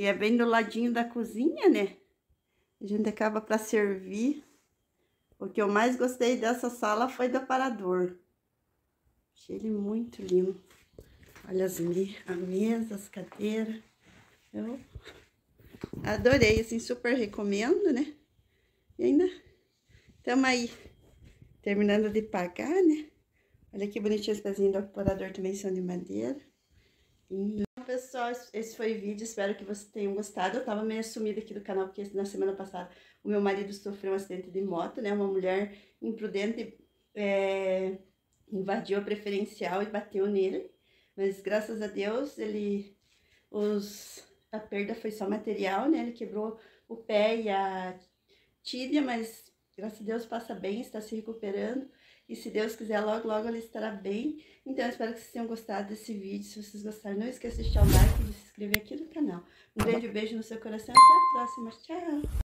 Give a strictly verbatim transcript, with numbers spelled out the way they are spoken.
E é bem do ladinho da cozinha, né? A gente acaba para servir. O que eu mais gostei dessa sala foi do aparador. Achei ele muito lindo. Olha as me a mesa, as cadeiras. Eu adorei, assim, super recomendo, né? E ainda estamos aí terminando de pagar, né? Olha que bonitinho os pezinhos do aparador, também são de madeira. Então, pessoal, esse foi o vídeo, espero que vocês tenham gostado. Eu tava meio sumida aqui do canal, porque na semana passada o meu marido sofreu um acidente de moto, né? Uma mulher imprudente é, invadiu a preferencial e bateu nele. Mas graças a Deus, ele, os, a perda foi só material, né? Ele quebrou o pé e a tíbia, mas graças a Deus passa bem, está se recuperando. E se Deus quiser, logo, logo ele estará bem. Então, eu espero que vocês tenham gostado desse vídeo. Se vocês gostaram, não esqueça de deixar o like e de se inscrever aqui no canal. Um grande beijo no seu coração e até a próxima. Tchau!